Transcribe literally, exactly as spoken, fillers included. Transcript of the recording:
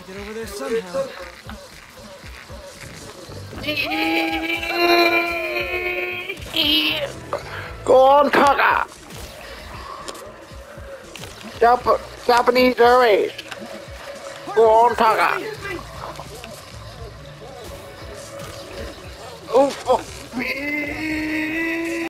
Get over there somehow. Go on, Takka! Jap Japanese Airways! Go on, Takka! Oh, fuck!